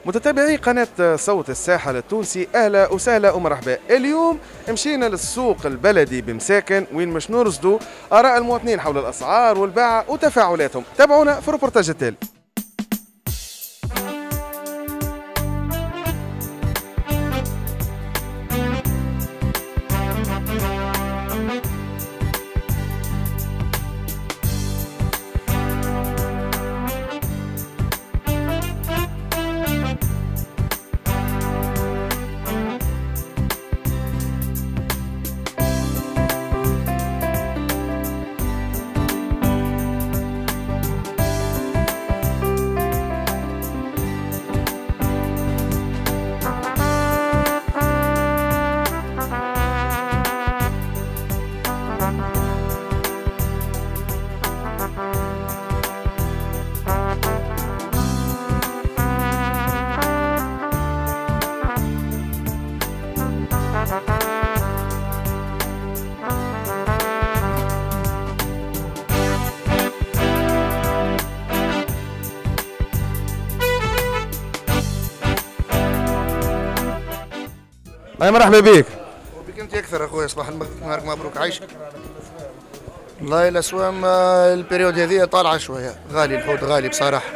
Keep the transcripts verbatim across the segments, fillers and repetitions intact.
متتابعي قناة صوت الساحل التونسي، أهلا وسهلا ومرحبا. اليوم مشينا للسوق البلدي بمساكن وين مش نرصدوا آراء المواطنين حول الأسعار والباعة وتفاعلاتهم. تابعونا في الروبورتاج التالي. أي مرحبا بك. وبك انت اكثر اخويا، صباح نهارك مبروك، عايشك. والله الاسوام البريود هذه طالعه شويه، غالي الحوت، غالي بصراحه.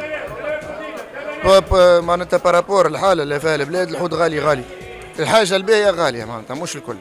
معناتها بارابور الحاله اللي فيها البلاد، الحوت غالي غالي. الحاجه الباهيه غاليه معناتها مش الكل.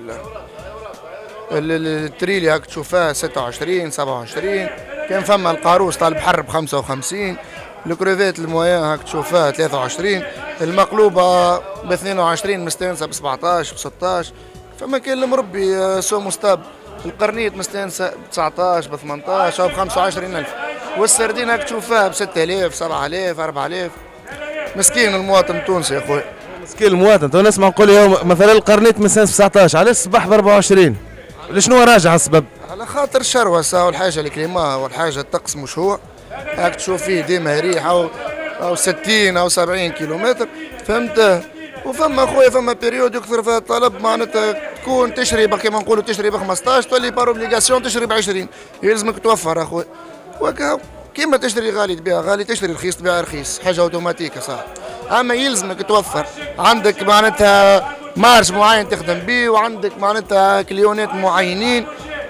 التريلي هاك تشوفها ستة وعشرين سبعة وعشرين، كان فما القاروس طالب حر ب خمسة وخمسين، الكروفيت المويان هاك تشوفها ثلاثة وعشرين، المقلوبه ب اثنين وعشرين، مستانسه ب سبعطاش ب ستطاش، فما كان المربي سو مستاب. القرنيط مستانسه ب تسعطاش ب ثمنطاش او ب خمسة وعشرين ألف، والسردين هاك تشوفها ب ستة آلاف سبعة آلاف أربعة آلاف. مسكين المواطن التونسي يا خويا، مسكين المواطن. تو نسمع نقول يوم مثلا القرنيط مستانس ب تسعطاش، علاش الصباح ب أربعة وعشرين؟ شنو راجع السبب؟ على خاطر الشروسه والحاجه الكليما والحاجه الطقس مش هو هاك تشوف فيه ديما ريح او او ستين او سبعين كيلومتر، فهمت؟ وفما خويا فما بيريود يكثر فيها الطلب، معناتها تكون تشري كيما نقولوا تشري ب خمسطاش، تولي بار اوبليغاسيون تشري ب عشرين، يلزمك توفر اخويا. وكا كيما تشتري غالي تبيع غالي، تشتري رخيص تبيع رخيص، حاجه اوتوماتيكه صح. اما يلزمك توفر، عندك معناتها مارج معين تخدم به، وعندك معناتها كليونات معينين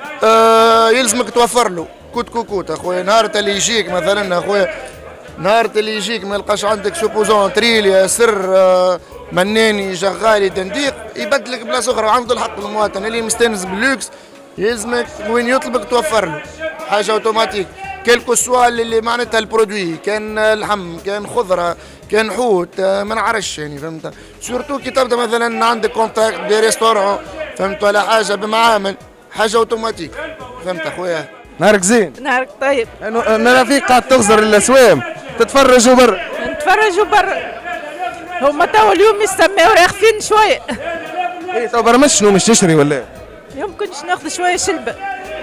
آه يلزمك توفر له كوت كوكوت اخويا. نهار اللي يجيك مثلا اخويا، نهار اللي يجيك ما يلقاش عندك سوبوزون تريليا سر آه مناني جغالي دنديق، يبدلك بلاصه اخرى. عنده الحق المواطن اللي مستانس باللوكس، يلزمك وين يطلبك توفر له حاجه اوتوماتيك. كيلكو سوال اللي معناتها البرودوي، كان اللحم كان خضره كان حوت ما نعرفش يعني، فهمت؟ سورتو كي تبدا مثلا عندك كونتاكت دي ريستورون، فهمت، ولا حاجه بمعامل، حاجه اوتوماتيك، فهمت اخويا؟ نهارك زين. نهارك طيب. انا رفيق قاعد تغزر الاسوام، تتفرجوا برا. نتفرجوا برا، هما توا اليوم يستمعوا راخفين شويه. ايه تو برا مش شنو مش تشري ولا؟ يمكنش ناخذ شويه شلبه.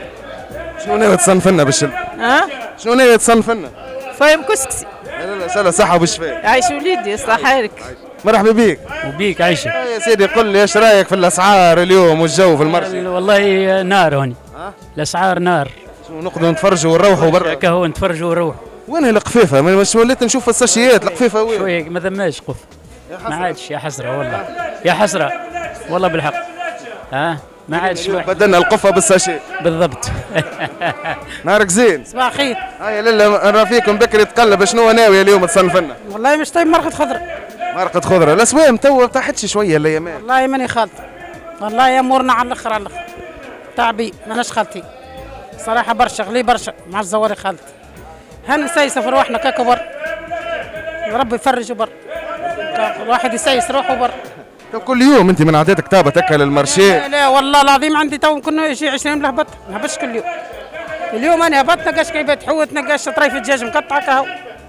شنو ناوي تصنف لنا بالشلبه؟ ها؟ شنو ناوي تصنف لنا؟ فايم كسكسي. لا لا سهله صحه وبالشفاء. عايش وليدي يصلح حالك. مرحبا بيك. وبيك عايشك. يا سيدي قل لي ايش رايك في الاسعار اليوم والجو في المرشي؟ والله نار هوني. أه؟ الاسعار نار. شنو نقعدوا نتفرجوا ونروحوا برا؟ كهو نتفرجوا ونروحوا. وين القفيفه؟ مش وليت نشوف الساشيات القفيفه وين؟ شويه ما ثماش قف. ما عادش، يا حسره والله. يا حسره والله بالحق. ها؟ أه؟ ما عادش بدلنا القفه بالساشي بالضبط. نهارك زين. صباح الخير. هيا لله نرافيكم بكري تقلب، شنو ناوي اليوم تصنف لنا؟ والله مش طيب مرقه خضره. مرقه خضره، الاسوام تو طاحتش شويه الايامات. والله ماني خالطه، والله امورنا على الاخر على الاخر. تعبي ماناش خالتي. صراحه برشا غلي برشا مع الزواري خالتي. هنسيس في روحنا ككبر. ربي يفرج بر. الواحد يسيس روحه بر. كل يوم انت من عاداتك تابع تاكل المارشي؟ لا, لا والله العظيم عندي تو كنا يجي عشرين لهبط، ما هبطش كل يوم. اليوم انا هبط نقاش كيبات حوت نقاش طريف دجاج مقطع هكاهو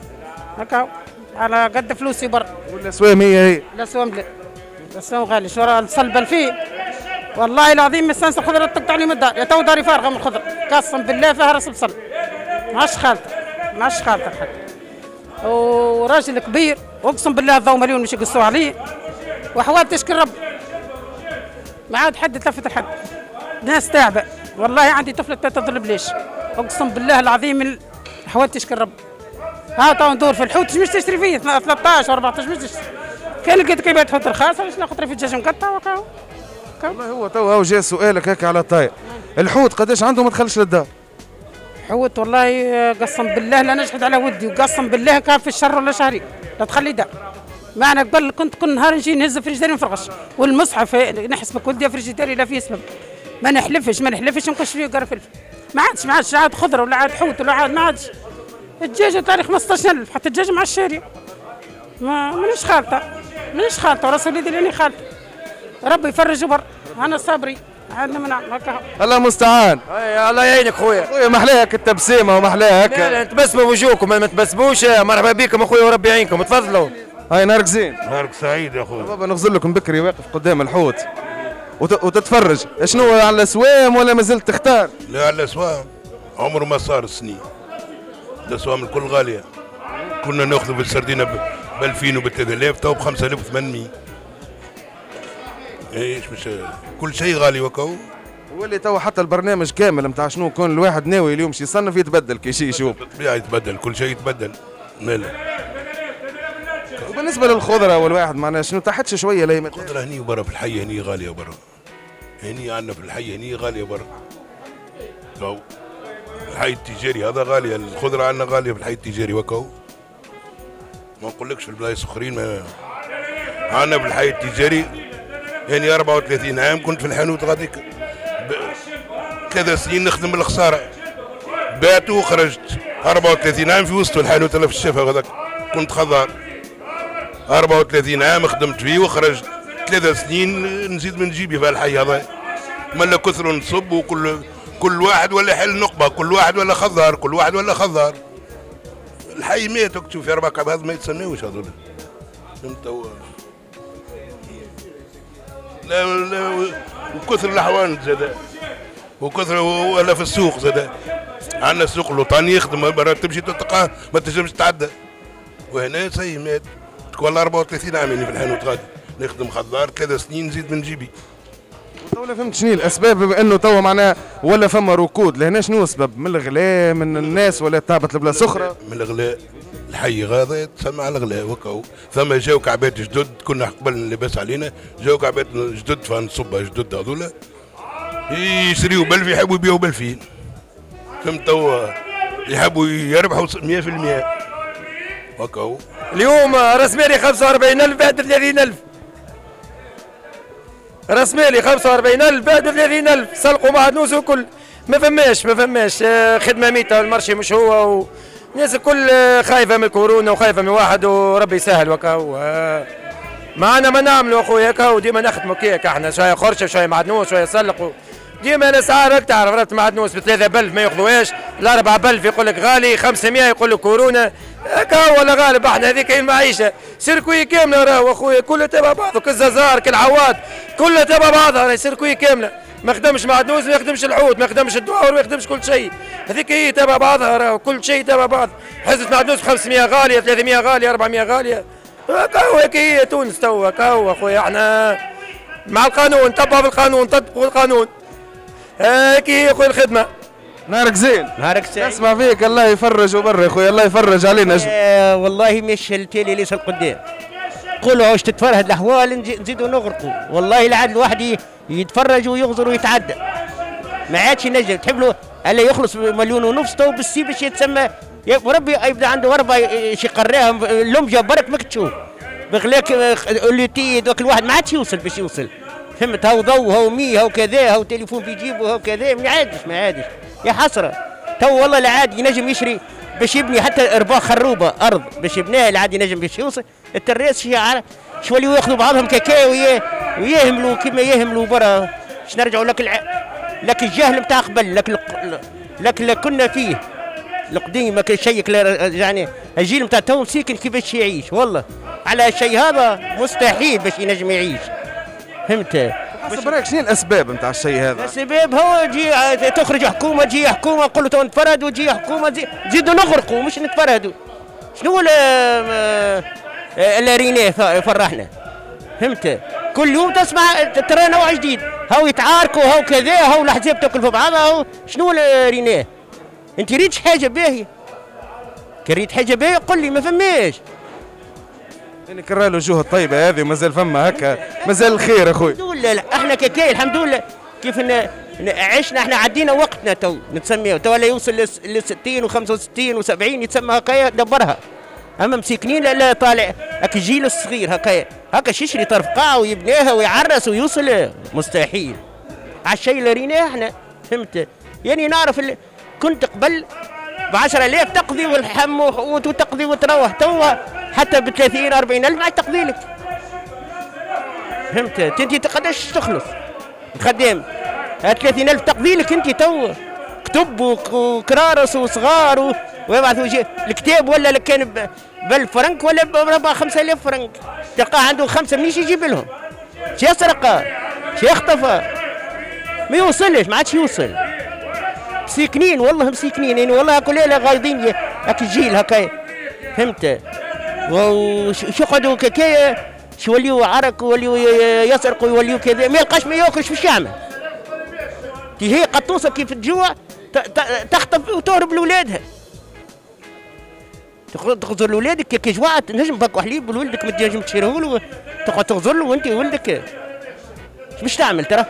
هكاهو على قد فلوسي برا. والاسوام هي هي؟ الاسوام لا، الاسوام غالي. شو راه الصلبه فيه والله العظيم مستانس الخضره تقطع لي من الدار، يا تو داري فارغه من الخضره، قسم بالله فيها راس بصل. ماش خالطه ماش خالطه حتى. وراجل كبير اقسم بالله الضو مليون مش يقصوا عليه، وحوال تشكر رب ما عاد حد تلفت الحد. ناس تعبه والله، عندي طفله تضرب ليش اقسم بالله العظيم، حوال تشكر رب. ها تو ندور في الحوت مش تشتري فيه ثلاثطاش و أربعطاش مش تشتري. كان لقيت كيبيع تحط رخاصه علاش ناخذ في الدجاج مقطع وكاو. والله هو تو هو جا سؤالك هكا على الطاير. الحوت قداش عنده ما دخلش للدار؟ حوت والله قسم بالله لا نجحد على ودي، وقسم بالله كان في الشهر ولا شهرين لا تخلي دار. معنا قبل كنت كل نهار نجي نهز فريجيداري نفرغش، والمصحف نحسبك ولدي فريجيداري لا فيه سبب. ما نحلفش ما نحلفش نقش فيه قرا فلفل. ما عادش ما عادش عاد خضره ولا عاد حوت ولا عاد ما عادش. الدجاجه تاريخ خمسطاش ألف حتى الدجاجه مع الشارع. ما مانيش خالطه مانيش خالطه وراسي وليدي لاني خالطه. ربي يفرج وبر انا صابري عندنا منع هكا. الله المستعان. اي الله يعينك خويا. خويا محلاها هكا التبسيمه ومحلاها هكا. لا لا تبسموا وجوهكم ما تبسموش. مرحبا بكم اخويا وربي يعينكم تفضلوا. هاي نهارك زين. نهارك سعيد يا خويا. بابا نغزل لكم بكري واقف قدام الحوت وت... وتتفرج شنو على الاسوام ولا ما زلت تختار؟ لا على الاسوام عمره ما صار السنين. الاسوام الكل غاليه. كنا ناخذوا بالسردينه ب ألفين وب ثلاثة آلاف تو ب خمسة آلاف وثمانمية. ايش مش كل شيء غالي وكو. واللي تو حتى البرنامج كامل نتاع شنو كون الواحد ناوي اليوم شي يصنف يتبدل كي شي يشوف. بالطبيعه يتبدل كل شيء يتبدل. ماله. وبالنسبه للخضره والواحد معناها شنو تحتش شويه لا الخضره هني برا في الحي هني غاليه برا. هني عندنا في الحي هني غاليه برا. كو الحي التجاري هذا غاليه، الخضره عندنا غاليه في الحي التجاري وكو. ما نقولكش في البلايص الاخرين ما عندنا في الحي التجاري يعني أربعة وثلاثين عام كنت في الحانوت غاديك ثلاث سنين نخدم بالخساره. بعت وخرجت أربعة وثلاثين عام في وسط الحانوت انا في الشفا غادك كنت خضار. أربعة وثلاثين عام خدمت فيه وخرجت ثلاث سنين نزيد من جيبي في الحي هذا. ملا كثر نصب وكل كل واحد ولا حل نقبه، كل واحد ولا خضار، كل واحد ولا خضار. الحي مات تشوف في اربع كعب هذا ما يتسناوش هذول. فهمت هو لا لا وكثر الحوانت زاد وكثر ولا في السوق زاد. عندنا السوق الوطني يخدم برا تمشي تلقاه ما تنجمش تعدى. وهنا سي مات والله أربعة وثلاثين عام يعني في الحانوت غادي نخدم خضار ثلاث سنين نزيد من جيبي. ولا فهمت شنو الاسباب بما انه توا معناها ولا فما ركود لهنا شنو السبب؟ من الغلاء من الناس ولا تعبت البلاصه اخرى؟ من الغلاء الحي غاضي تسمع الغلاء وكاو. ثم جاو كعبات جدد كنا قبل اللباس علينا جاو كعبات جدد فنصبها جدد هذولا يشريوا بلف يحبوا يبيعوا بلفين. فهمت هو يحبوا يربحوا مية في المية وكاو. اليوم راس مالي خمسة وأربعين ألف بعد ثلاثين ألف. راس مالي خمسة وأربعين ألف بعد ثلاثين ألف سلقوا معدنوس وكل ما فماش ما فماش خدمه ميته المرشي مش هو الناس الكل خايفه من كورونا وخايفه من واحد وربي يسهل وكاو. معنا ما نعملوا اخويا كاو ديما نخدموا كيك احنا شويه خرشه شويه معدنوس شويه سلقوا ديما الاسعار تعرف رات معدنوس ب ثلاثة بلف ما ياخذوهاش الأربعة بلف يقول لك غالي خمسمية يقول لك كورونا كاو ولا غالب احنا هذيك هي المعيشه. سيركوي كامله راهو اخويا كلها تبع بعضه كالزازار كالعواد كلها تبع بعضها راهي سيركوي كامله. ما يخدمش معدنوس ما يخدمش الحوت ما يخدمش الدوار ما يخدمش كل شيء. هذيك هي تبع بعضها راهو كل شيء تبع بعض. حزة معدنوس ب خمسمية غاليه ثلاثمية غاليه أربعمية غاليه. كاو هيك هي تونس توا كاو اخويا احنا مع القانون نتبعوا بالقانون نطبقوا القانون. هيك هي اخويا الخدمه. نهارك زين. نهارك سعيد. اسمع فيك الله يفرج وبر يا خويا الله يفرج علينا. آه والله مش التالي ليس القدام. قولوا واش تتفرهد الاحوال نزيدوا نغرقوا والله العاد الواحد يتفرج ويغزر ويتعدى. ما عادش ينجم تحب له الا يخلص مليون ونص تو بالسي باش يتسمى وربي يبدا عنده وربه شي قراهم اللمجه برك ماك تشوف بغلاك اللوتي دوك الواحد ما عادش يوصل باش يوصل. فهمت هاو ضو هاو مي هاو كذا هاو تليفون في جيبه هاو كذا ما عادش ما عادش يا حسره. تو والله العاد ينجم يشري باش يبني حتى ارباع خروبه ارض باش يبنيها العاد ينجم باش يوصل. التراس شي شو اللي ياخذوا بعضهم كاكاو ويهملوا كما يهملوا برا. باش نرجعوا لك الع... لك الجهل نتاع قبل لك لك, لك اللي كنا فيه القديم ما كان شيء يعني الجيل نتاع تو مسكين كيفاش يعيش والله على الشيء هذا مستحيل باش ينجم يعيش. فهمت؟ حسب رايك شنو الاسباب نتاع الشيء هذا؟ الاسباب هو تجي تخرج حكومه تجي حكومه نقول له تو نتفرهد وتجي حكومه نزيدوا نغرقوا مش نتفرهدوا. شنو اللي ريناه يفرحنا؟ فهمت؟ كل يوم تسمع ترى نوع جديد هاو يتعاركوا هاو كذا هاو الاحزاب تاكل في بعضها هاو شنو اللي ريناه؟ انت ريتش حاجه باهيه؟ كان ريت حاجه باهيه قول لي ما فماش. يعني كرر له الوجوه الطيبه هذه مازال فما هكا مازال الخير اخوي. الحمد لله احنا ككاي الحمد لله كيف ن... عشنا احنا عدينا وقتنا تو نتسميه تو لا يوصل ل ستين و خمسة وستين و سبعين يتسمى هكايا دبرها. اما مسكنين لا طالع هكا الجيل الصغير هكايا هكا يشري طرف قاعه ويبنيها ويعرس ويوصل مستحيل. على الشيء اللي ريناه احنا فهمت يعني نعرف اللي كنت قبل ب عشرة آلاف تقضي والحم وتقضي وتروح توا حتى ب ثلاثين أربعين ألف ما تقضي لك فهمت. انت قداش تخلص الخدام ثلاثين ألف تقضي لك انت توا كتب وكرارس وصغار ويبعثوا الكتاب ولا كان ب ألف فرنك ولا ب خمسة آلاف فرنك تلقاه عنده خمسه منيش يجيب لهم. شي يسرق شي يخطف ما يوصلش ما عادش يوصل. مسيكنين والله مسيكنين يعني والله هاكو ليله غايضين هاك الجيل هكا فهمت. وش يقعدوا كاكايا شو يوليوا عرق ويوليوا يسرقوا ويوليوا كذا ما يلقاش ما ياكلش في يعمل. هي قد توصل كيف تجوع تخطف وتهرب لولادها. تغزر لولادك كي جوعت تنجم باكو حليب لولدك ما تنجم تشريه له تقعد تغزر له وانت ولدك باش تعمل ترى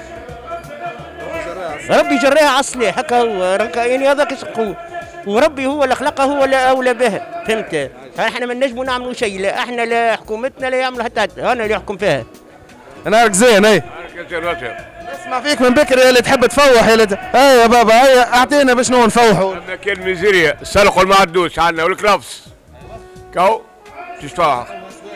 ربي جراها على الصلاح هكا هو يعني هذاك شقو وربي هو اللي خلقه هو اللي اولى به فهمت. احنا ما نجموا نعملوا شيء لا احنا لا حكومتنا لا يعملوا حتى انا اللي يحكم فيها. نهارك زين اي اسمع فيك من بكري يا اللي تحب تفوح يا اللي اي يا بابا اي اعطينا باش نو نفوحوا. عندنا كان ميزيريا سلقوا المعدوش عندنا والكلافس كاو تشفاح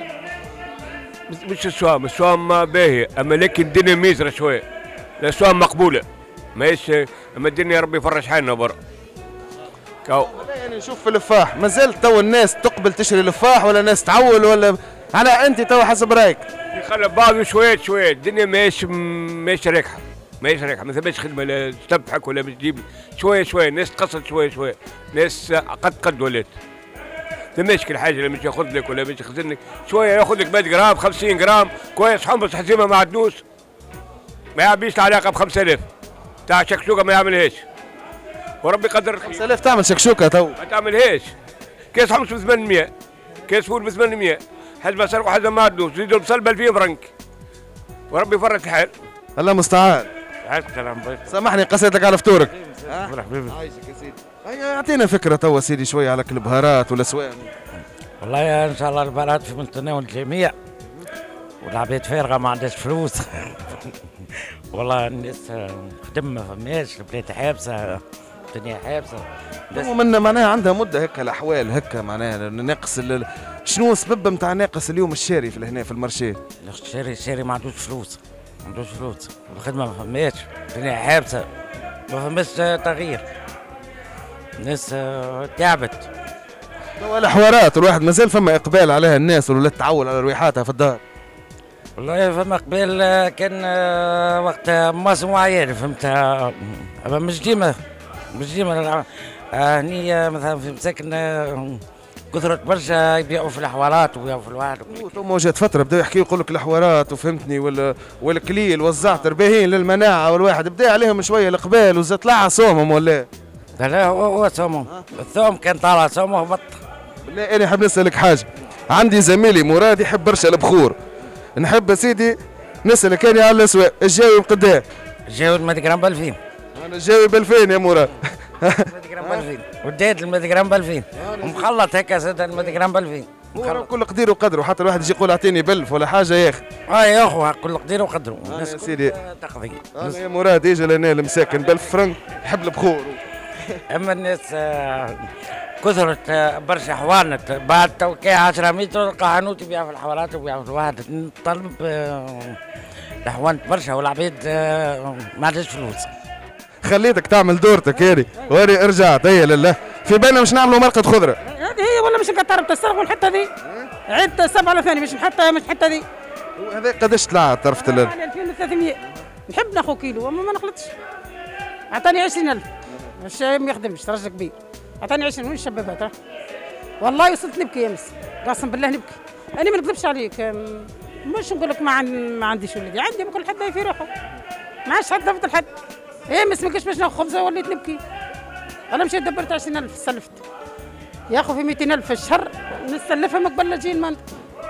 مش السوام السوام باهي اما لكن الدنيا ميزره شويه الاسوام مقبوله ماهيش اما الدنيا ربي يفرج حالنا برا كاو. يعني نشوف في اللفاح مازال تو الناس تقبل تشري لفاح ولا الناس تعول ولا على انت تو حسب رايك؟ يخلى بعض شوية شوية الدنيا ماهيش ماهيش راكحة ماهيش راكحة ما ثماش خدمة لا تبحك ولا باش تجيب شوية شوية الناس تقصد شوية شوية ناس قد قد ولات ثماش كل حاجة باش ياخذ لك ولا باش يخزن لك شوية ياخذ لك مية جرام خمسين جرام كويس حمص حزيمة ما عدنوش ما يعبيش العلاقة ب خمسة آلاف تاع شكشوكة ما يعملهاش وربي قدر خمسة آلاف تعمل شكشوكة تو ما تعملهاش كاس حمص ب ثمانمية كاس فول ب ثمانمية حزمه سرقوا حزمه ما عدوش زيدوا البصل ب ألفين فرنك وربي يفرج الحال. الله المستعان. عايشك سلام بيك. سامحني قصيت لك على فطورك. عايشك يا سيدي. اعطينا فكره توا سيدي شويه على البهارات والاسواق. والله ان شاء الله البهارات في متناول الجميع والعباد فارغه ما عندهاش فلوس. والله الناس خدم ما فماش البلاد حابسه الدنيا حابسه. منا معناها عندها مده هكا الاحوال هكا معناها ناقص شنو السبب نتاع ناقص اليوم الشاري في هنا في المارشي؟ الشاري الشاري ما عندوش فلوس ما عندوش فلوس الخدمه ما فماش الدنيا حابسه ما فماش تغيير الناس تعبت. توا الحوارات الواحد مازال فما اقبال عليها الناس ولا تعول على رويحاتها في الدار؟ والله فما قبال كان وقت موسم معين فهمتها اما مش ديما مش ديما هني مثلا في مساكن كثرت برشا يبيعوا في الحوارات ويبيعوا في الواحد. ثم جات فتره بداو يحكيوا يقول لك الحوارات وفهمتني ولا والكليل والزعتر باهين للمناعه والواحد بدا عليهم شويه القبال وزاد طلع صومهم ولا؟ لا لا هو هو صومهم الثوم كان طالع صومه هبط. لا انا حاب نسالك حاجه عندي زميلي مراد يحب برشا البخور نحب سيدي نسالك انا على الاسواق الجاوي بقداه؟ الجاوي المية جرام ب ألفين. انا الجاوي ب ألفين يا مراد. مية جرام ب ألفين وديت المية جرام ب ألفين ومخلط هكا زاد المية جرام ب ألفين. كل قدير وقدره حتى الواحد يجي يقول اعطيني بلف ولا حاجه يا اخي. اه يا اخو كل قدير وقدره. يا سيدي تقضي. انا يا مراد يجي لنا المساكن ب ألف فرنك يحب البخور. اما الناس كثرت برشا حوانت بعد توكي عشرة متر تلقى حانوت يبيع في الحوارات ويبيع في الواحد نطلب الحوانت برشا والعبيد ما عندهاش فلوس. خليتك تعمل دورتك هذه وهذه رجعت هي لله في بالنا مش نعملوا مرقه خضره. هذه هي والله مش نقطر بتسرق والحته ذي عيد سبعة ثاني مش حتى مش حتى ذي. هذا قداش طلع طرفة الليل؟ ألفين وثلاثمية نحب ناخذ كيلو اما ما نخلطش. اعطاني عشرين ألف مش ما يخدمش رجل كبير اعطاني عشرين وين الشبابات والله وصلت نبكي امس قسم بالله نبكي. انا ما نكذبش عليك مش نقول لك ما, عن... ما عنديش ولدي عندي كل حد في روحه ما عادش حد ضفت لحد امس ما كاش باش ناخذ خبزه وليت نبكي. انا مشيت دبرت عشرين ألف سلفت ياخذ في مئتين ألف في الشهر نستلفها من قبل لا تجي المنطقه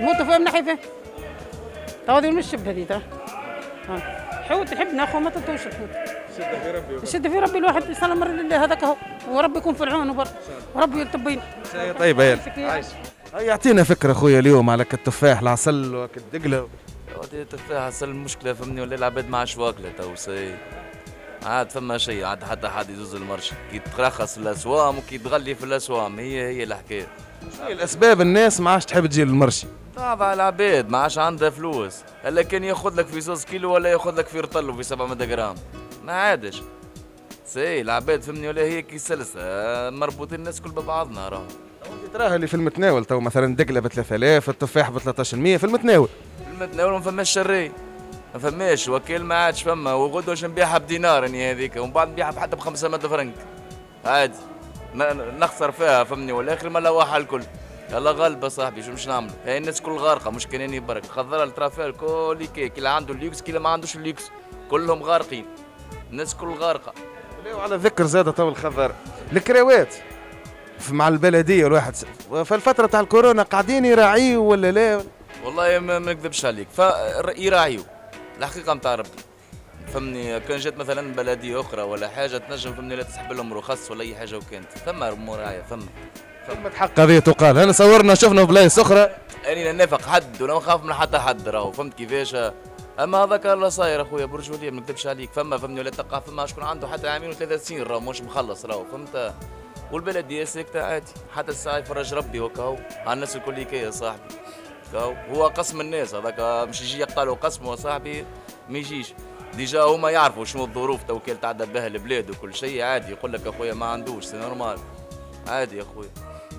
نموتوا فيها من ناحيه فين؟ تو هذه مش شبه هذه ترى. حوت نحب ناخذ ما تطوش الحوت. شد في ربي. شد في ربي الواحد يسلم لله هذاك هو وربي يكون في العون وبر وربي يلتبين. طيبه يلا. يعطينا فكره اخويا اليوم على التفاح العسل والدقله. التفاح عسل المشكله فهمني ولا العباد ما عادش واكله تو سي. عاد فما شيء عاد حتى حد يزوز المرشي كي ترخص الاسوام وكي تغلي في الاسوام هي هي الحكايه. شو هي الاسباب الناس ما عادش تحب تجي للمرشي؟ طبعا العباد ما عادش عندها فلوس، الا كان ياخذ لك في زوز كيلو ولا ياخذ لك في رطل وفي سبعمية جرام، ما عادش. سي العباد فهمني ولا هي كي سلسة مربوطين الناس كل ببعضنا راهو. تراها اللي في المتناول تو مثلا دقله ب ثلاثة آلاف، التفاح ب ثلاثة عشر في المتناول. في المتناول ما فماش شري. ما فماش وكيل ما عادش فما وغدوه باش نبيعها بدينار اني هذيك ومن بعد نبيعها حتى ب خمسمية فرنك. عادي نخسر فيها فهمني والاخر ما لواحها الكل. يلا غالبه صاحبي شو مش نعملوا؟ هاي الناس كل غارقه مش كانني برك، خضرا الترافيل الكل كي اللي عنده الليوكس كي اللي ما عندوش الليوكس كلهم غارقين. الناس كل غارقه. وعلى ذكر زاد تو الخضر الكراوات مع البلديه الواحد في الفتره تاع الكورونا قاعدين يراعيوا ولا لا؟ والله ما نكذبش عليك فيراعيوا الحقيقه نتاع ربي. فهمني كان جات مثلا بلديه اخرى ولا حاجه تنجم فهمني لا تسحب لهم رخص ولا اي حاجه وكانت ثم مراعيه ثم ثم حق هذه تقال. انا صورنا شفنا في بلايص اخرى اني لا نافق حد ولا نخاف من حتى حد راهو فهمت كيفاش. اما هذاك الله صاير اخويا برجوليه ما نكذبش عليك فما فهمني ولا تلقى فما شكون عنده حتى عامين وثلاث سنين راهو مش مخلص راهو فهمت. والبلديه ساكته عادي حتى الساعه يفرج ربي وكاو على الناس الكل كي يا صاحبي. كاو هو قسم الناس هذاك مش يجي يقتلوا قسمه صاحبي ما يجيش. ديجا هما يعرفوا شنو الظروف تو كي تعدى بها البلاد وكل شيء عادي يقول لك اخويا ما عندوش سي نورمال عادي يا اخويا.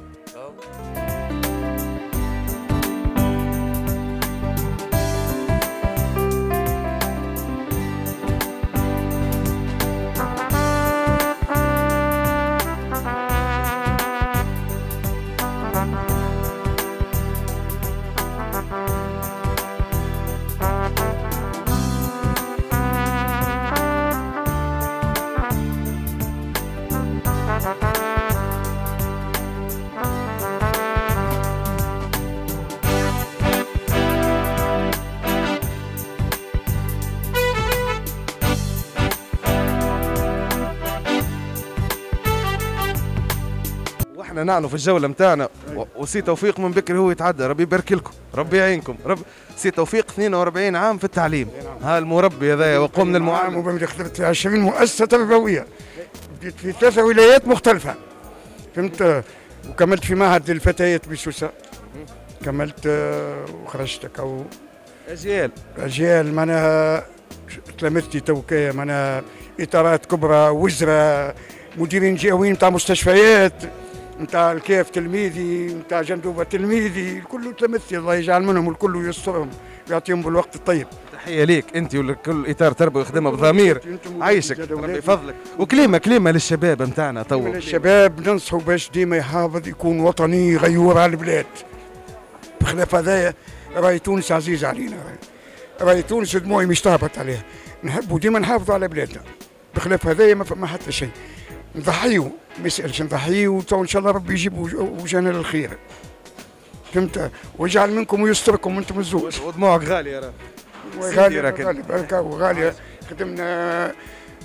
احنا نعنوا في الجوله نتاعنا وسي توفيق من بكري هو يتعدى ربي يبارك لكم ربي يعينكم رب سي توفيق اثنين وأربعين عام في التعليم. ها المربي هذايا وقوم من المعلم وبمدي خدمت في عشرين مؤسسه تربويه في ثلاثه ولايات مختلفه فهمت. وكملت في معهد الفتيات بسوسه كملت وخرجت او اجيال اجيال معناها تلامذتي توكايه معناها اطارات كبرى وزراء مديرين جهويين نتاع مستشفيات نتاع الكيف تلميذي نتاع جندوبه تلميذي الكل تلامذتي الله يجعل منهم الكل يسترهم ويعطيهم بالوقت الطيب. تحيه ليك انت ولكل اطار تربوي يخدمها بضمير عايشك ربي يفضلك. وكلمه كلمه للشباب نتاعنا تو الشباب ننصحوا باش ديما يحافظ يكون وطني غيور على البلاد. بخلاف هذايا راهي تونس عزيزه علينا راهي تونس دموعي مش تهبط عليها نحبوا ديما نحافظوا على بلادنا. بخلاف هذايا ما فما حتى شيء نضحيو ما يسالش نضحيو تو ان شاء الله ربي يجيب وجهنا للخير فهمت. ويجعل منكم ويستركم وانتم الزوج. ودموعك غاليه راه غاليه غاليه بركه وغاليه. خدمنا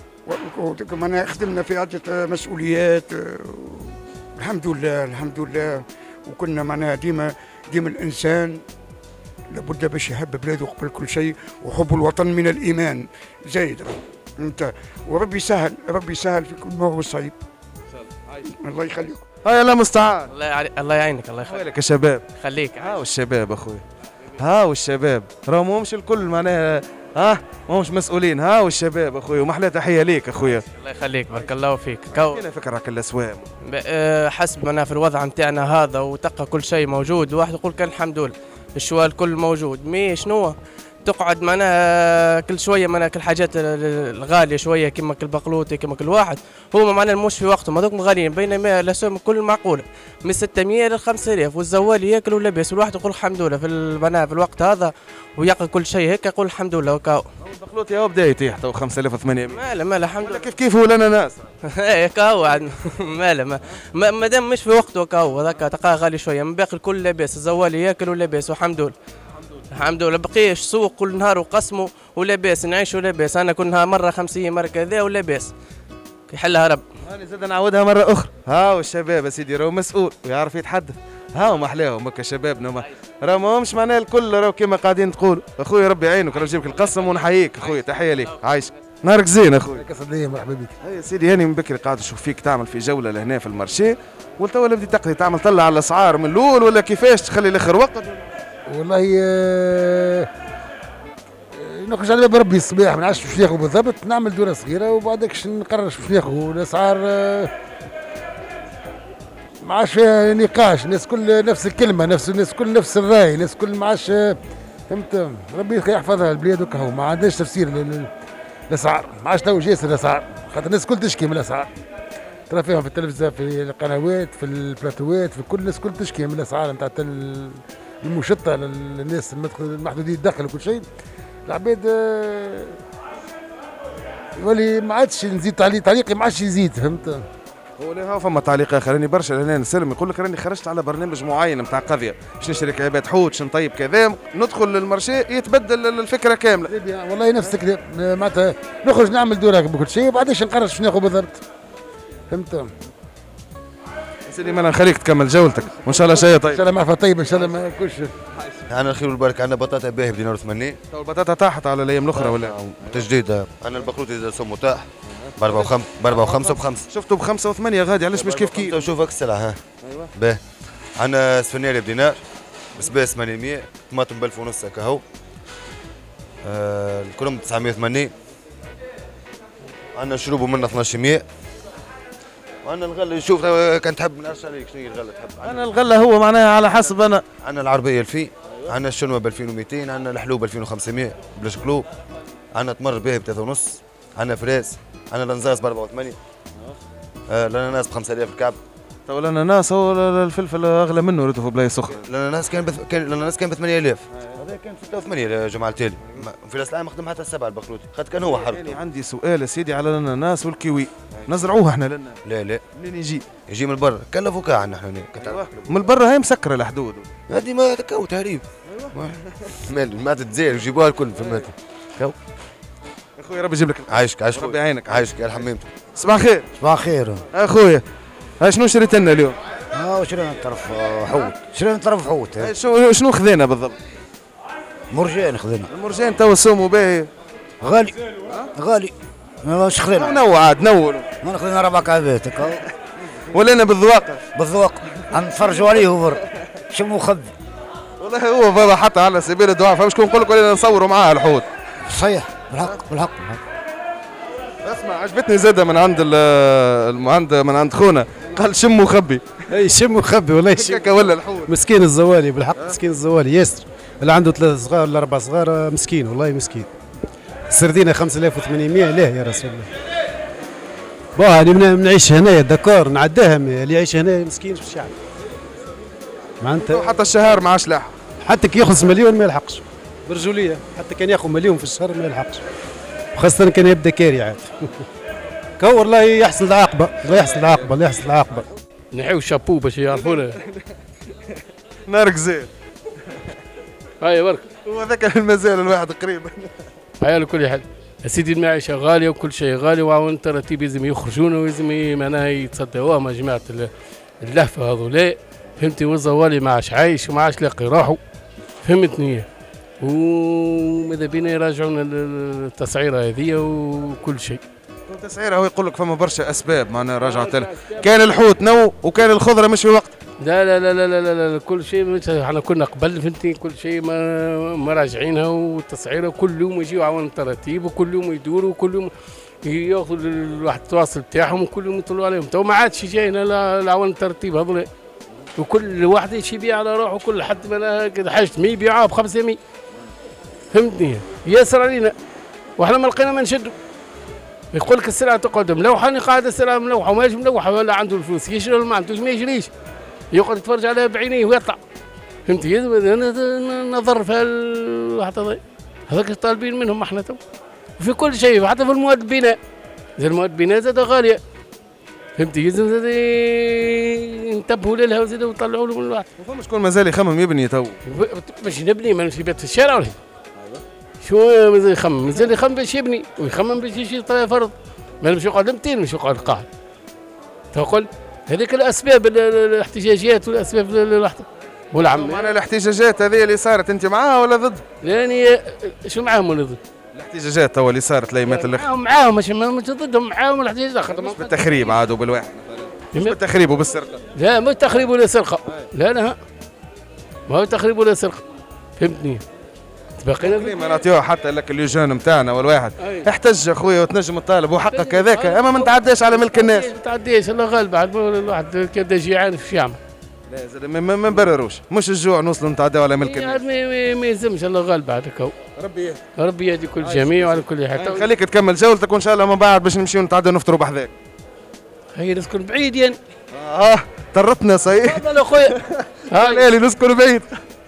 كمان خدمنا في عده مسؤوليات الحمد لله الحمد لله. وكنا معناها ديما ديما الانسان لابد باش يحب بلاده قبل كل شيء وحب الوطن من الايمان زايد انت. وربي يسهل ربي يسهل في كل ما هو صعيب. الله يخليكم. هاي الله المستعان. الله يعلي... الله يعينك الله يخليك. ويلك يا شباب. خليك. ها والشباب اخوي. ها والشباب راهو ماهمش الكل معناها ها ماهمش مسؤولين. ها والشباب اخوي ومحلى تحيه ليك اخويا. الله يخليك بارك الله فيك. كاين فكرك الاسوام. حسب ما في الوضع نتاعنا هذا وتلقى كل شيء موجود واحد يقول كان الحمد لله الشوال الكل موجود مي شنو تقعد معناها كل شويه معناها كل حاجات الغاليه شويه كما كل بقلوطي كما كل واحد هو معناها مش في وقتهم هذوك غاليين بينما الاسهم الكل معقوله من ستمية ل خمسة آلاف والزوال ياكل ولاباس والواحد يقول الحمد لله في معناها في الوقت هذا ويعقل كل شيء هيك يقول الحمد لله وكاو. البقلوطي هو بدا يطيح تو خمسة آلاف وثمانمية. ماله ماله الحمد لله. كيف كيف هو الاناناس؟ ايه كاو ماله ما دام مش في وقته كاو هذاك تلقاه غالي شويه من باقي الكل لاباس الزوال ياكل ولاباس والحمد لله. الحمد لله بقيش سوق كل نهار وقسمه ولاباس نعيش ولاباس انا كل نهار مره خمسين مره كذا ولاباس يحلها رب. انا زاد نعاودها مره اخرى هاو الشباب يا سيدي راهو مسؤول ويعرف يتحدث هاو محلاهم هكا شبابنا راهو ماهمش معناها الكل راهو كيما قاعدين تقولوا اخويا ربي يعينك راه نجيبك القسم ونحييك اخويا تحيه ليك عايشك نهارك زين اخويا. ليا مرحبا بك. يا سيدي هاني من بكري قاعد نشوف فيك تعمل في جوله لهنا في المارشي وتوا ولا بديت تقضي تعمل طلع على الاسعار من الاول ولا كيفاش تخلي الاخر وقت؟ والله آه نخرج على باب ربي الصباح ما نعرفش باش ناخذ بالضبط نعمل دوره صغيره وبعدك نقرر باش ناخذ والاسعار آه ما عادش فيها نقاش الناس كل نفس الكلمه نفس الناس كل نفس الراي الناس كل ما عادش فهمت ربي يحفظها البلاد وكهو ما عندناش تفسير للاسعار ما عادش تو جاسر الاسعار خاطر الناس كل تشكي من الاسعار ترى فيهم في التلفزه في القنوات في البلاتوات في كل الناس كل تشكي من الاسعار نتاع المشطه للناس المحدودين الدخل وكل شيء العباد يولي ما عادش نزيد تعليق تعليقي ما عادش يزيد فهمت. هو لا فما تعليق اخر راني برشا لهنا نسلم يقول لك راني خرجت على برنامج معين نتاع قضيه باش نشري عباد حوت باش نطيب كذا ندخل للمارشي يتبدل الفكره كامله. والله نفس الكلام معناتها نخرج نعمل دوره بكل شيء وبعدين نقرر باش ناخذ بالضبط فهمت. سيدي ما نخليك تكمل جولتك وان شاء الله شيء طيب. ان شاء الله معرفه طيب ان شاء الله ما يكونش. انا الخير والبركه عندنا بطاطا باهي بدينار وثمانين. تو البطاطا طاحت على الايام الاخرى ولا؟ تجديد انا البقلوطي زاد سمو طاح ب أربعة وخمسة ب أربعة وخمسة وبخمسة. شفتوا بخمسة وثمانية غادي علاش مش كيف كيف؟ شوف هاك السلعه ها. ايوه. باهي. عندنا سفناري بدينار بسباس ثمانمية طماطم ب ألف ونص هكا هو. آه الكرنب تسعمية وثمانين. عندنا شروبو منه اثناش وانا الغله شوف كان تحب نعرفش عليك شنو هي الغله تحب. انا الغله هو معناها على حسب انا. عندنا العربيه ألفين عندنا الشنوه ب ألفين ومئتين عندنا الحلوب ب ألفين وخمسمية بلاش قلوب عندنا تمر باهي ب ثلاثة ونص عندنا فراس عندنا الانزاز ب أربعة وثمانين آه الاناناس ب خمسة آلاف الكعب. تو الاناناس هو الفلفل اغلى منه ريته في بلايص اخرى. الاناناس كان بث... كان الاناناس كان ب ثمانية آلاف هذا كان ستة وثمانية يا جماعه التالي في راس العام خدم حتى السبعه البقلوطي خاطر كان هو حرب. يعني عندي سؤال يا سيدي على الاناناس والكيوي نزرعوه احنا لنا؟ لا لا منين يجي؟ يجي من برا كلفوا كاع عندنا احنا أيوة. من برا هي مسكره الحدود هذه ما تكو تهريب ايوه مال ما تتزاير يجيبوها الكل فهمت كو اخويا ربي يجيب لك عايشك عايشك ربي يعينك عايشك يا حميمتك. صباح الخير. صباح الخير اخويا ها شنو شريت لنا اليوم؟ اه شرينا طرف حوت شرينا طرف حوت شنو شنو خذينا بالضبط؟ مرجان خذينا المرجان تو سومو باهي غالي غالي ماش خذينا نوع عاد نولوا انا خذينا ربع كعبات هكا ولينا بالذواق بالذواق نتفرجوا عليه وبر شمو خذ والله هو بابا حتى على سبيل الدعاء فمش كون نقول لك ولينا نصوروا معاه الحوت صحيح بالحق بالحق اسمع عجبتني زاده من عند عند من عند خونا قال شمو خبي. اي شمو خبي والله هكاك ولا الحوت مسكين الزوالي بالحق مسكين الزوالي ياسر اللي عنده ثلاث صغار ولا اربع صغار مسكين والله مسكين. السردينه خمسة آلاف وثمانمية ليه يا رسول الله. باه انا نعيش هنايا دكار نعداها اللي يعيش هنا مسكين في الشعب معناتها حتى الشهر ما عادش لاحق حتى كي يخلص مليون ما يلحقش برجوليه حتى كان ياخذ مليون في الشهر ما يلحقش خاصه كان يبدا كاري عاد. كو والله يحصل العاقبه الله يحصل العاقبه الله يحصل العاقبه. نحيو الشابو باش يعرفونا. نارك زين. هاي برك. هو ذاك المازال الواحد قريب. هاي على كل حال. يا سيدي المعيشه غاليه وكل شيء غالي وعاون تراتيب لازم يخرجونا ولازم معناها يتصدقوها يا جماعه اللهفه هذولا فهمتي والزوالي ما عادش عايش وما عادش لاقي روحه فهمتني وماذا بينا يراجعونا التسعيره هذه وكل شيء. التسعيره هو يقول لك فما برشا اسباب معناها راجعت لها كان الحوت نو وكان الخضره مش في وقت. لا لا لا لا لا, لا, لا كل شيء احنا كنا قبل فهمتني كل شيء ما مراجعينها والتسعيره كل يوم يجيو عوان تراتيب وكل يوم يدوروا وكل يوم ياخذوا الواحد التواصل بتاعهم وكل يوم يطلعوا عليهم تو ما عادش جاينا العوان الترتيب هذول وكل واحد يمشي يبيع على روحه كل حد ما كذا حاجه مية يبيعوها ب خمسمية فهمتني؟ ياسر علينا واحنا ما لقينا ما نشدوا. يقول لك السلعه تقعد ملوحه، انا قاعد السلعه ملوحه وماش ملوحه ولا عنده الفلوس يشري ولا ما عندوش ما يشريش، يقعد يتفرج عليها بعينيه ويطلع. فهمتي؟ نضر في الواحد هذاك طالبين منهم احنا تو في كل شيء، حتى في المواد البناء. زي المواد البناء زاد غاليه. فهمتي؟ لازم زاد ينتبهوا لها وزاد ويطلعوا له من الواحد. وفما شكون مازال يخمم يبني تو؟ باش نبني ما نمشي بيت في الشارع ولا شو مازال يخمم؟ مازال يخمم باش يبني ويخمم باش يشري فرض. ما نمشي يقعد مئتين مش يقعد قاعد. تقول هذيك الاسباب الاحتجاجات والاسباب الواحده. والعم معناها الاحتجاجات هذه اللي صارت انت معاها ولا ضد؟ يعني شو معاهم ولا ضد؟ الاحتجاجات تو اللي صارت الايامات اللي معاهم معاهم مش مش ضدهم، معاهم الاحتجاجات. مش بالتخريب عادوا بالواحد مش بالتخريب وبالسرقه. لا مو تخريب ولا سرقه، لا لا ما هو تخريب ولا سرقه. فهمتني؟ باقينا ما نعطيوها حتى لك اللجان نتاعنا والواحد احتج اخويا وتنجم تطالب وحقك هذاك، اما ما نتعداش على ملك الناس. ما نتعداش الله غالب، بعد الواحد كدا جيعان في يعمل. لا زاد ما نبرروش، مش الجوع نوصلوا نتعداو على ملك الناس. ما يلزمش الله غالب بعد هكا. ربي يهدي ربي يهدي كل جميع وعلى كل حال. خليك تكمل جولتك وان شاء الله من بعد باش نمشيو نتعداو نفطروا بحذاك. هي نسكن بعيد يعني. اه طرتنا صحيح. تفضل اخويا. ها ليلي نسكن بعيد.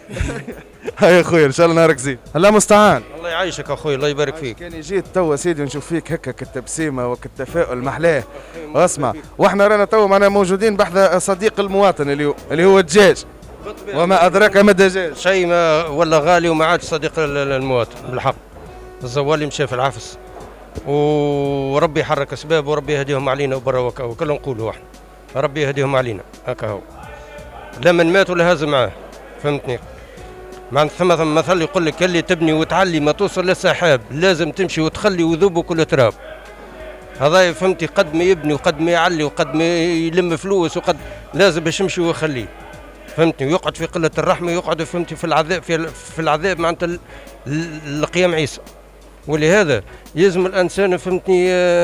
هاي اخويا ان شاء الله نهارك زين. الله مستعان. الله يعيشك اخوي الله يبارك فيك. كان جيت توا سيدي نشوف فيك هكا كالتبسيمه وكالتفاؤل محلاه. واسمع واحنا رانا توا معنا موجودين بحذا صديق المواطن اليوم اللي هو الدجاج. وما ادراك ما الدجاج. شيء ما ولا غالي وما عادش صديق المواطن بالحق. الزوالي مشى في العفس. وربي يحرك اسباب وربي يهديهم علينا وبرا وكل نقولوا احنا. ربي يهديهم علينا هكا هو. لا من مات ولا هاز معاه. فهمتني؟ معناتها ثم مثل يقول لك اللي تبني وتعلي ما توصل للسحاب لازم تمشي وتخلي وذوب كل تراب. هذا فهمتي؟ قد ما يبني وقد ما يعلي وقد ما يلم فلوس وقد لازم باش يمشي ويخليه. فهمتني؟ ويقعد في قله الرحمه يقعد فهمتي في العذاب في, في العذاب معناتها لقيام عيسى. ولهذا يلزم الانسان فهمتني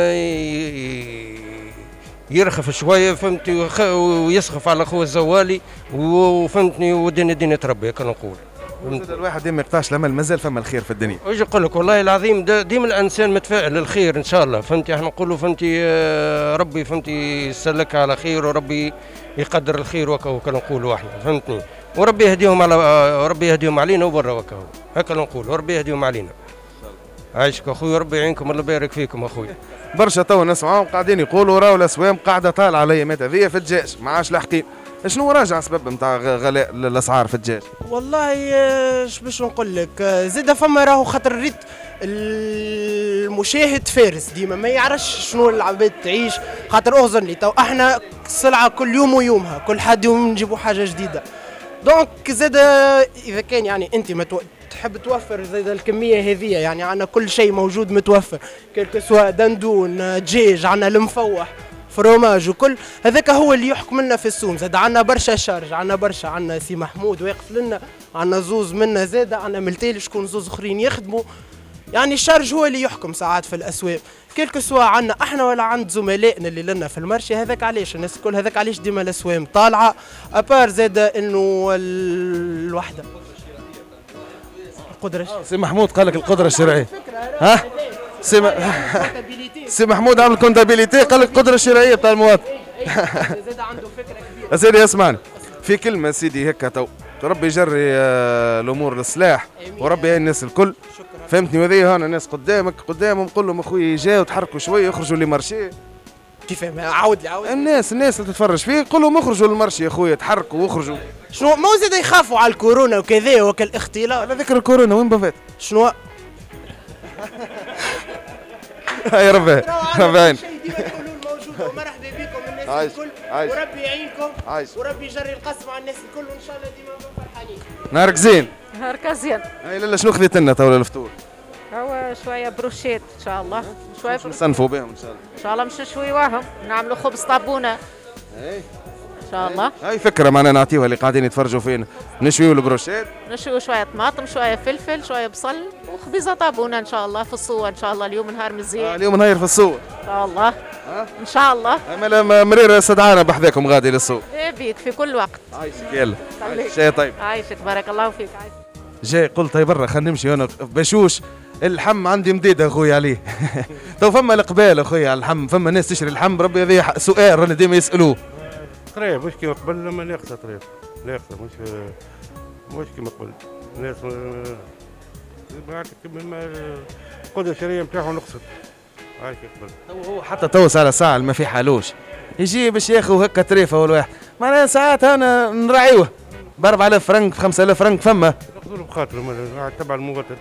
يرخف شويه فهمتي ويسخف على اخوه الزوالي وفهمتني ودين الدنيا تربي كان نقول. الواحد ما يقطعش الامل مازال فما الخير في الدنيا. واش نقول لك والله العظيم ديما الانسان متفائل للخير ان شاء الله. فهمتي؟ احنا نقولوا فهمتي ربي فهمتي يسلك على خير وربي يقدر الخير وكا نقولوا احنا. فهمتني؟ وربي يهديهم على ربي يهديهم علينا وبرا وكا هكا نقول وربي يهديهم علينا. عايشك اخوي وربي يعينكم الله يبارك فيكم اخوي. برشا تو نسمعوهم قاعدين يقولوا راهو الاسوام قاعده طالعه على الايامات هذيا في الدجاج ما عادش لاحقين. شنو راجع سبب نتاع غلاء الاسعار في الدجاج؟ والله اش باش نقول لك زاد فما راهو خاطر ريت المشاهد فارس ديما ما يعرفش شنو العباد تعيش. خاطر اغزر لي تو احنا السلعه كل يوم ويومها كل حد يوم نجيبوا حاجه جديده. دونك زاد اذا كان يعني انت ما تو... تحب توفر زاد الكميه هذه يعني عندنا كل شيء موجود متوفر كلك سواء دندون دجاج عندنا المفوح فروماج وكل هذاك هو اللي يحكم لنا في السوم. زاد عندنا برشا شارج عندنا برشا عندنا سي محمود واقف لنا عندنا زوز منا زاد عندنا ملتيل شكون زوز اخرين يخدموا يعني الشارج هو اللي يحكم ساعات في الاسواق كلك سواء عندنا احنا ولا عند زملائنا اللي لنا في المرشي. هذاك علاش الناس الكل هذاك علاش ديما الاسواق طالعه ابار زاد انه الوحده القدره. سي محمود قال لك القدره الشرعيه ها سي م... سي محمود عمل كونتابيليتي قال لك القدره الشرعيه بتاع المواطن. زاد عنده فكره كبيره. سيدي اسمعني في كلمه سيدي هكا تو ربي يجري الامور للصلاح وربي يعين الناس الكل. فهمتني؟ وهذه هنا ناس قدامك قدامهم قول لهم اخويا جاوا تحركوا شويه يخرجوا لمارشي. كيف عاود لي عاود الناس الناس اللي تتفرج فيه قول لهم اخرجوا للمارشي يا اخويا تحركوا واخرجوا. شنو ما زاد يخافوا على الكورونا وكذا وكالاختلاط. على ذكر الكورونا وين بفات؟ شنو؟ هاي ربي ربي يعين. ومرحبا بكم الناس الكل وربي يعينكم وربي يجري القسم على الناس الكل وان شاء الله ديما فرحانين. نهارك زين. نهارك زين. هاي لالا شنو خذيت لنا تو للفطور؟ هو شويه بروشيت ان شاء الله شويه نصنفوا بهم ان شاء الله. ان شاء الله مش نشويوهم نعملوا خبز طابونه. اي ان شاء الله. هاي فكره معنا نعطيوها اللي قاعدين يتفرجوا فينا نشويوا البروشيت نشويوا شويه طماطم شويه فلفل شويه بصل وخبيزه طابونه ان شاء الله في الصوه ان شاء الله اليوم نهار مزيان. آه اليوم نهار في الصوه ان شاء الله. ان شاء الله. اما مرير استدعانا بحذاكم غادي للسوق. ايه بيك في كل وقت. عايشك يلا. شيء طيب. عايشك بارك الله فيك. عايشك. جاي قلت طيب برا خلينا نمشي انا بشوش اللحم عندي مديدة اخويا عليه. تو فما القبال اخويا على اللحم، فما ناس تشري اللحم بربي هذا سؤال رانا ديما يسالوه. طريف مش كيما قبل لما ناقصه طريف ناقصه مش مش كيما قبل الناس القدرة الشرائية نتاعهم نقصت هاي قبل. تو هو حتى تو ساعة ساعة ما في حالوش يجي باش ياخذ هكا تريفة ولا واحد معناها ساعات انا نراعيوه ب أربعة آلاف فرنك ب خمسة آلاف فرنك فما ياخذوا بخاطر تبع المواطن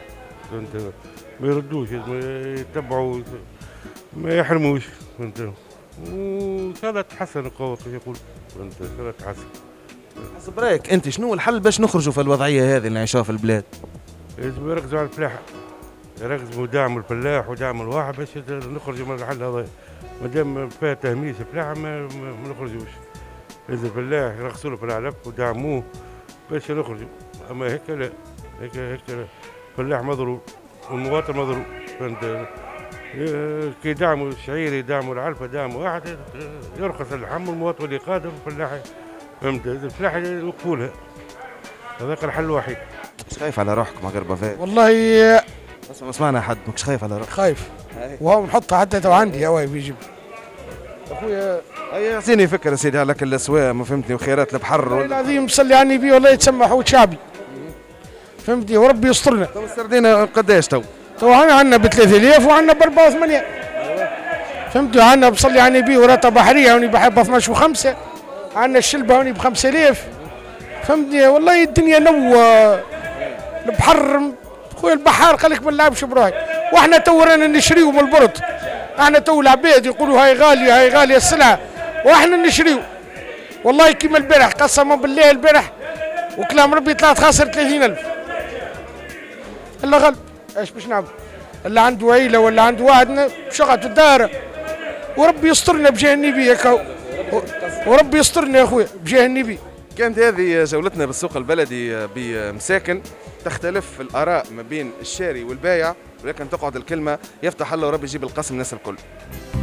ما يردوش يتبعوا ما يحرموش فهمت وان شاء الله تحسن القوة كيف يقول فهمت ان شاء الله تحسن. حسب رايك انت شنو الحل باش نخرجوا في الوضعية هذه اللي نعيشوها في البلاد؟ لازم يركزوا على الفلاحة يركزوا ودعموا الفلاح ودعموا الواحد باش نخرجوا من الحل هذا. ما دام فيها تهميش الفلاحة ما, ما نخرجوش. لازم الفلاح يرخصوا له في العلف ودعموه باش نخرجوا. اما هيك لا هيك هيك لا الفلاح مضروب والمواطن مضروب فهمت. كي يدعموا الشعير يدعموا العلفة يدعموا واحد يرخص اللحم والمواطن اللي قادم الفلاح فهمت. الفلاح يوقفوا لها هذاك الحل الوحيد. مش خايف على روحك مع غير بافات؟ والله بس ما سمعنا حد مش خايف على روحك؟ خايف وهو نحطها حتى تو عندي هواي بيجيب اخويا هيا اعطيني فكره سيدي على كل الاسواق ما فهمتني وخيرات البحر والله العظيم صلي على النبي والله يتسمى حوت شعبي فهمتني وربي يسترنا. تو السردينه قداش تو؟ تو احنا عندنا ب ثلاثة آلاف وعندنا ب أربعة وثمانية فهمتوا. عندنا بصلي على النبي ورطه بحريه هوني بحب اثناش وخمسة عندنا الشلبه هوني ب خمسة آلاف فهمتني. والله الدنيا نوى البحر خويا البحار قال لك ما نلعبش بروحك واحنا تو رانا نشريو من البرد. احنا تو العباد يقولوا هاي غاليه هاي غاليه السلعه واحنا نشريو والله كيما البارح قسما بالله البارح وكلام ربي طلعت خاسر ثلاثين ألف الا غلب ايش باش نعمل اللي عنده عيله ولا عنده واحد شغل في الدار وربي يسترنا بجاه النبي هكا وربي يسترنا يا اخويا بجاه النبي. كانت هذه جولتنا بالسوق البلدي بمساكن تختلف الآراء ما بين الشاري والبايع ولكن تقعد الكلمة يفتح الله وربي يجيب القسم الناس الكل.